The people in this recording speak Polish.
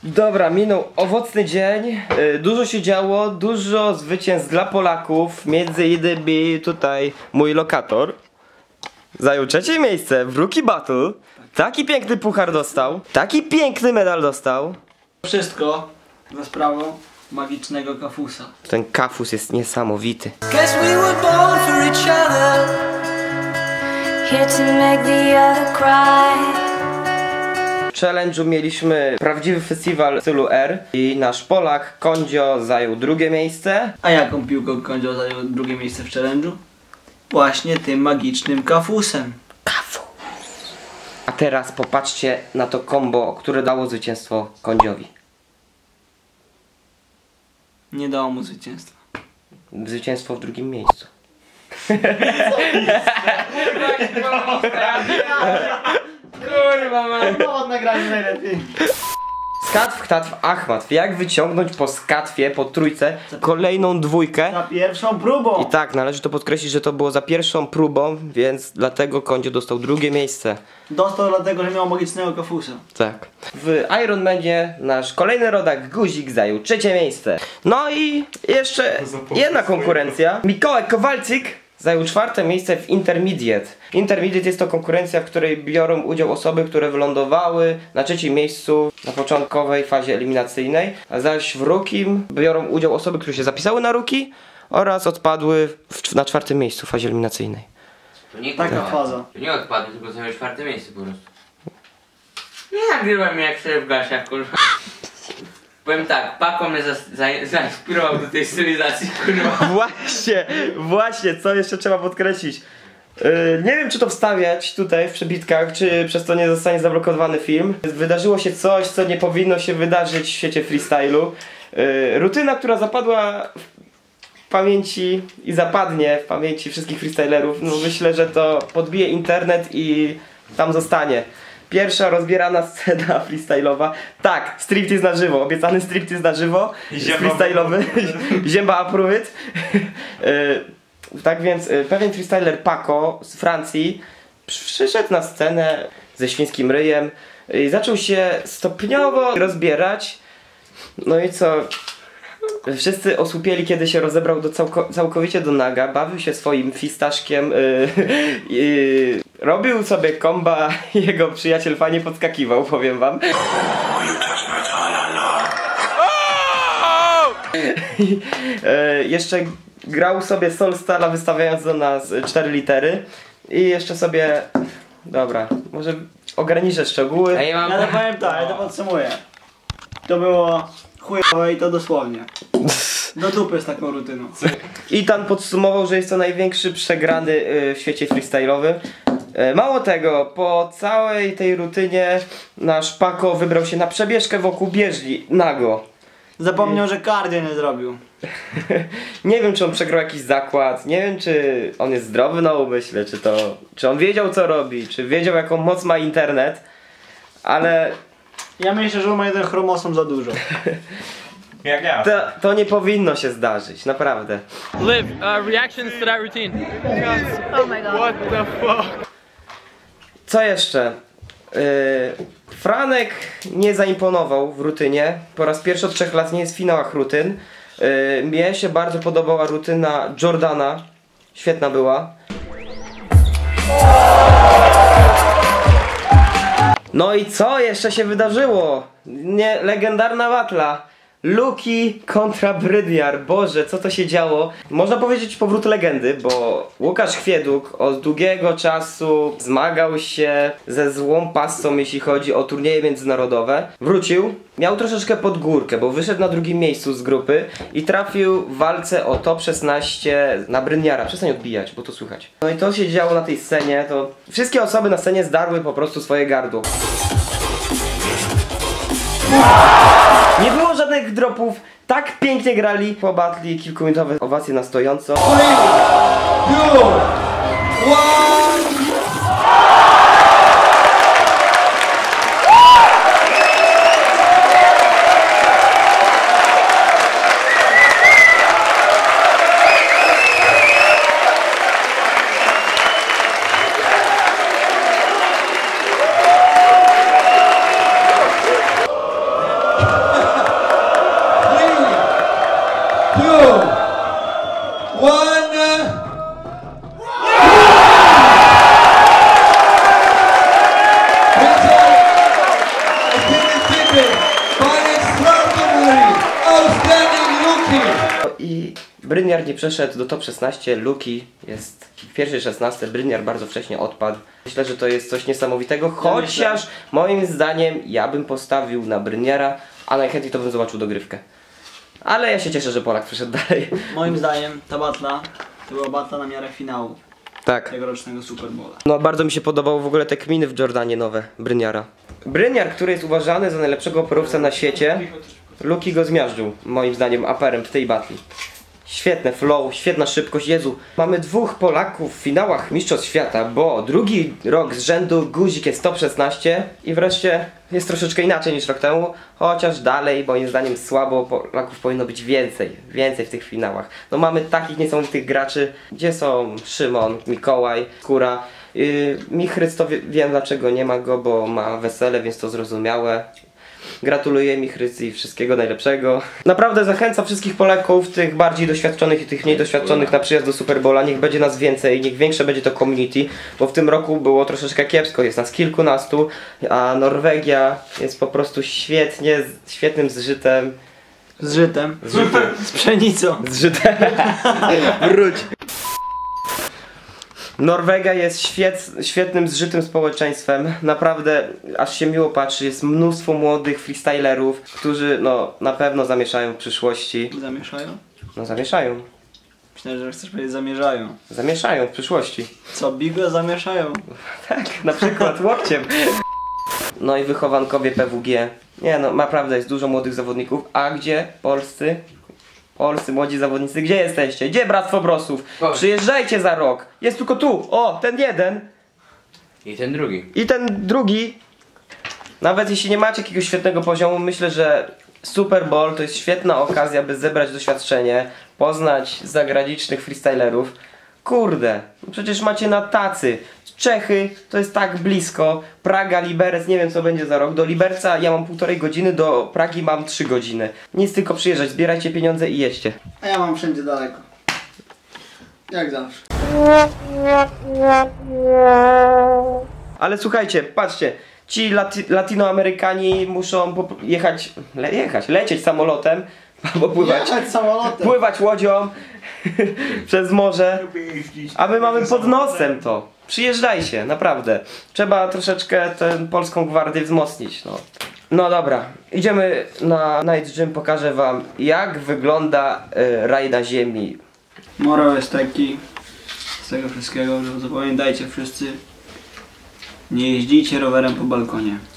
Dobra, minął owocny dzień, dużo się działo, dużo zwycięstw dla Polaków, między innymi tutaj mój lokator zajął trzecie miejsce w Rookie Battle, taki piękny puchar dostał, taki piękny medal dostał. Wszystko za sprawą magicznego kafusa. Ten kafus jest niesamowity. Guess we were born for each other. Here to make the other cry. W challenge'u mieliśmy prawdziwy festiwal w stylu R i nasz Polak Kondzio zajął drugie miejsce. A jaką piłką Kondzio zajął drugie miejsce w challenge'u? Właśnie tym magicznym kafusem. Kafu. A teraz popatrzcie na to combo, które dało zwycięstwo Kondziowi. Nie dało mu zwycięstwa. Zwycięstwo w drugim miejscu. Kurwa man. No nagranie najlepiej. Skatw, ktatw, achmatw. Jak wyciągnąć po skatwie, po trójce kolejną dwójkę? Za pierwszą próbą. I tak, należy to podkreślić, że to było za pierwszą próbą, więc dlatego Kondzio dostał drugie miejsce. Dostał dlatego, że miał magicznego kafusa. Tak. W Ironmanie nasz kolejny rodak Guzik zajął trzecie miejsce. No i jeszcze jedna konkurencja. Mikołaj Kowalczyk zajął czwarte miejsce w Intermediate. Intermediate jest to konkurencja, w której biorą udział osoby, które wylądowały na trzecim miejscu na początkowej fazie eliminacyjnej, a zaś w Rookim biorą udział osoby, które się zapisały na Rookie oraz odpadły na czwartym miejscu w fazie eliminacyjnej. To nie Taka faza. To nie odpadły, tylko zająłeś czwarte miejsce po prostu. Nie nagrywam jak sobie w gasiach, kurwa. Powiem tak, Paco mnie zainspirował do tej stylizacji, kurwa. Właśnie, co jeszcze trzeba podkreślić. Nie wiem, czy to wstawiać tutaj w przebitkach, czy przez to nie zostanie zablokowany film. Wydarzyło się coś, co nie powinno się wydarzyć w świecie freestylu. Rutyna, która zapadła w pamięci i zapadnie w pamięci wszystkich freestylerów. No myślę, że to podbije internet i tam zostanie. Pierwsza rozbierana scena freestyle'owa. Tak, striptease na żywo, obiecany striptease na żywo. Freestyle'owy. Ziemba approve it. Tak więc pewien freestyler Paco z Francji przyszedł na scenę ze świńskim ryjem i zaczął się stopniowo rozbierać. No i co? Wszyscy osłupieli, kiedy się rozebrał całkowicie do naga, bawił się swoim fistaszkiem, robił sobie komba, jego przyjaciel fajnie podskakiwał, powiem wam. Jeszcze grał sobie Solstala, wystawiając do nas 4 litery i jeszcze sobie... Dobra, może ograniczę szczegóły. A ja mam... Ja to powiem tak, ja to podsumuję. To było chujowe i to dosłownie. Do dupy z taką rutyną. I tam podsumował, że jest to największy przegrany w świecie freestyle'owym. Mało tego, po całej tej rutynie nasz Paco wybrał się na przebieżkę wokół bieżni, nago. Zapomniał, że cardio nie zrobił. Nie wiem, czy on przegrał jakiś zakład, nie wiem, czy on jest zdrowy na umyśle, czy on wiedział, co robi, czy wiedział, jaką moc ma internet, ale... Ja myślę, że on ma jeden chromosom za dużo. Jak ja. To nie powinno się zdarzyć, naprawdę. Liv, reactions to that routine. Oh my god. What the fuck? Co jeszcze? Franek nie zaimponował w rutynie. Po raz pierwszy od 3 lat nie jest w finałach rutyn. Mnie się bardzo podobała rutyna Jordana. Świetna była. No i co jeszcze się wydarzyło? Legendarna batla. Luki kontra Brydiar. Boże, co to się działo? Można powiedzieć powrót legendy, bo Łukasz Chwieduk od długiego czasu zmagał się ze złą passą, jeśli chodzi o turnieje międzynarodowe. Wrócił, miał troszeczkę pod górkę, bo wyszedł na drugim miejscu z grupy i trafił w walce o top 16 na Brydiara. Przestań odbijać, bo to słychać. No i to się działo na tej scenie, to wszystkie osoby na scenie zdarły po prostu swoje gardło. Nie było żadnych dropów, tak pięknie grali po batli, kilkuminutowe owacje na stojąco. I Bryniar nie przeszedł do top 16, Luki jest w pierwszej 16, Bryniar bardzo wcześnie odpadł. Myślę, że to jest coś niesamowitego, chociaż moim zdaniem ja bym postawił na Bryniara, a najchętniej to bym zobaczył dogrywkę. Ale ja się cieszę, że Polak przeszedł dalej. Moim zdaniem ta batla to była batla na miarę finału Tak. tegorocznego Super Bowla. No bardzo mi się podobało w ogóle te kminy w Jordanie nowe, Bryniara. Bryniar, który jest uważany za najlepszego operowca na świecie, Luki go zmiażdżył, moim zdaniem, aperem w tej batli. Świetne flow, świetna szybkość, Jezu. Mamy 2 Polaków w finałach Mistrzostw Świata, bo drugi rok z rzędu Guzik jest top 16 i wreszcie jest troszeczkę inaczej niż rok temu, chociaż dalej, moim zdaniem, słabo, Polaków powinno być więcej w tych finałach. No mamy takich niesamowitych graczy, gdzie są Szymon, Mikołaj, Skóra. Michryc to wiem dlaczego nie ma go, bo ma wesele, więc to zrozumiałe. Gratuluję Michrycy i wszystkiego najlepszego. Naprawdę zachęcam wszystkich Polaków, tych bardziej doświadczonych i tych mniej doświadczonych na przyjazd do Super Bowla. Niech będzie nas więcej, niech większe będzie to community, bo w tym roku było troszeczkę kiepsko, jest nas kilkunastu, a Norwegia jest po prostu świetnym zżytem. Z żytem. Z pszenicą. Zżytem. Wróć. Norwegia jest świetnym, zżytym społeczeństwem. Naprawdę aż się miło patrzy. Jest mnóstwo młodych freestylerów, którzy no na pewno zamieszają w przyszłości. Zamieszają? No zamieszają. Myślałem, że chcesz powiedzieć zamieszają. Zamieszają w przyszłości. Co, Bigo zamieszają? Tak, na przykład łokciem. No i wychowankowie PWG. Nie no, naprawdę jest dużo młodych zawodników. A gdzie polscy młodzi zawodnicy, gdzie jesteście? Gdzie Bractwo Brosów? Przyjeżdżajcie za rok. Jest tylko tu. O, ten jeden. I ten drugi. I ten drugi. Nawet jeśli nie macie jakiegoś świetnego poziomu, myślę, że Super Bowl to jest świetna okazja, by zebrać doświadczenie, poznać zagranicznych freestylerów. Kurde, no przecież macie na tacy. Czechy to jest tak blisko. Praga, Liberec, nie wiem co będzie za rok. Do Liberca ja mam 1,5 godziny, do Pragi mam 3 godziny. Nic tylko przyjeżdżać, zbierajcie pieniądze i jeźdźcie. A ja mam wszędzie daleko. Jak zawsze. Ale słuchajcie, patrzcie. Ci Latinoamerykanie muszą lecieć samolotem, albo pływać łodzią przez morze, a my mamy pod nosem to. Przyjeżdżajcie, naprawdę. Trzeba troszeczkę tę polską gwardię wzmocnić. No dobra, idziemy na Night Gym, pokażę wam jak wygląda raj na ziemi. Morał jest taki z tego wszystkiego, że zapamiętajcie wszyscy, nie jeździcie rowerem po balkonie.